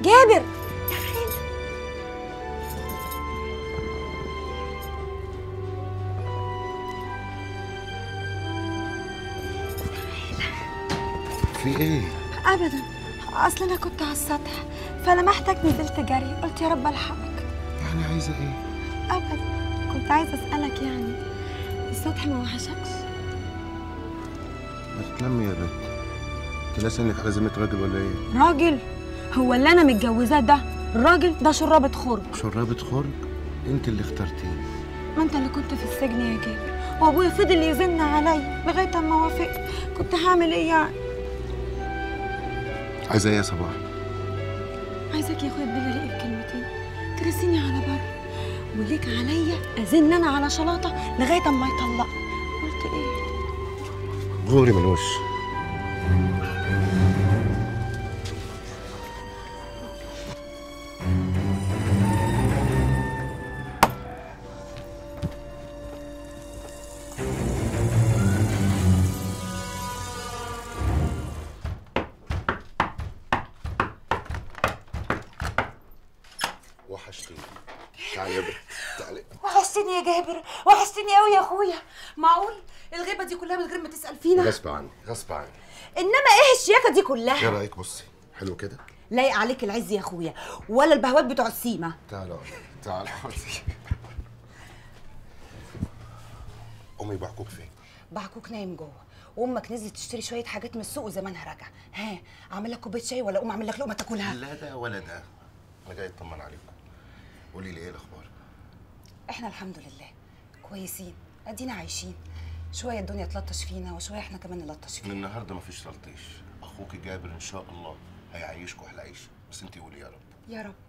جابر في ايه؟ ابدا، اصل انا كنت على السطح فلمحتك نزلت جري، قلت يا رب الحقك. يعني عايزه ايه؟ ابدا، كنت عايزه اسالك يعني السطح ما وحشكش؟ ما تتلمي يا بنت، انت ناسي انك على ذمه راجل ولا ايه؟ راجل؟ هو اللي انا متجوزاه ده الراجل ده شرابة خرج. شرابة خرج؟ انت اللي اخترتيه. ما انت اللي كنت في السجن يا جابر، وابويا فضل يزن عليا لغايه اما وافقت. كنت هعمل ايه يعني؟ عايزه ايه يا صباح؟ عايزك يا اخويا تبلغ ريقي بكلمتين، ترسيني على بر، وليك عليا ازن انا على شلاطه لغايه اما يطلقني. قلت ايه؟ غوري من وش. وحشتيني. تعالي يا بنت، تعالي. وحشتني يا جابر، وحشتني قوي يا اخويا. معقول الغيبه دي كلها من غير ما تسال فينا؟ غصب عني، غصب عني. انما ايه الشياكه دي كلها؟ ايه رايك؟ بصي، حلو كده؟ لايق عليك العز يا اخويا، ولا البهوات بتوع السيما. تعالى تعالى. امي بعكوك فين؟ بعكوك نايم جوه، وامك نزلت تشتري شويه حاجات من السوق وزمانها راجعه. ها، اعمل لك كوبايه شاي ولا اقوم اعمل لك لقمه تاكلها؟ لا ده ولا ده، انا جاي اطمن عليكم. قولي لي ايه الاخبار؟ احنا الحمد لله كويسين، ادينا عايشين. شويه الدنيا تلطش فينا وشويه احنا كمان نلطش فينا. من النهارده مفيش تلطيش، اخوك جابر ان شاء الله هيعيشكوا احلى عيشه، بس انت قولي يا رب. يا رب.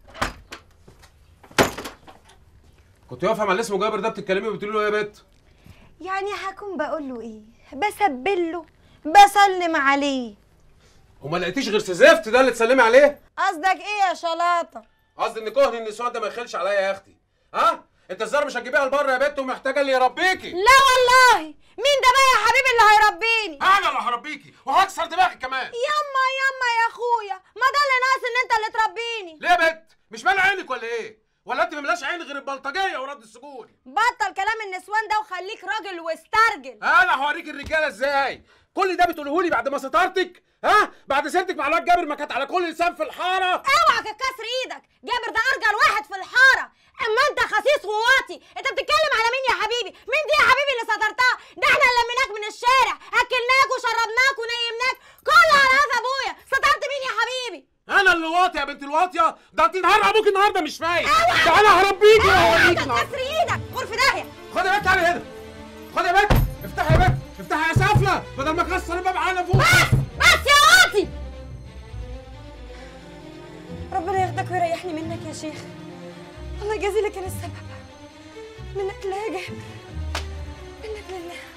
كنت واقفه مع اللي اسمه جابر ده بتتكلمي وبتقولي له ايه يا بت؟ يعني هكون بقول له ايه؟ بسبله، بسلم عليه. وما لقيتيش غير سزفت ده اللي تسلمي عليه؟ قصدك ايه يا شلاطه؟ قصدي ان كهن النسوان ده ما يخلش عليا يا اختي. ها؟ انت الزهر مش هتجيبيها لبره يا بت ومحتاجه اللي يربيكي. لا والله، مين ده بقى يا حبيبي اللي هيربيني؟ انا اللي هربيكي وهكسر دماغك كمان. يما يما يا اخويا، ما ده اللي ناقص ان انت اللي تربيني. ليه يا بت؟ مش مال عينك ولا ايه؟ ولا انت مملاش عين غير البلطجيه ورد السجون؟ بطل كلام النسوان ده وخليك راجل واسترجل. انا هوريك الرجاله ازاي. كل ده بتقوله لي بعد ما سترتك؟ ها؟ بعد سيرتك مع الواد جابر ما كانت على كل لسان في الحاره؟ اوعى تكسر ايدك، جابر ده ارجل واحد في الحاره. اما انت خسيس وواطي، انت بتتكلم على مين يا حبيبي؟ مين دي يا حبيبي اللي سترتها؟ ده احنا اللي لميناك من الشارع، اكلناك وشربناك ونيمناك، كله على قفا ابويا. سترت مين يا حبيبي؟ انا اللي واطي يا بنت الواطيه، ده انت نهار ابوك النهارده مش فايق. ده انا هربيكي وهوريكي النهارده. كسر ايدك، غرف داهيه. خد يا بنت تعالي هنا. خد يا بنت، افتحي يا بنت، افتحي يا سافله بدل ما اكسر الباب على فوق. بس يا واطي، ربنا ياخدك ويريحني منك يا شيخ. الله يجازي لك انا السبب. منك لا يا جابر، منك لله.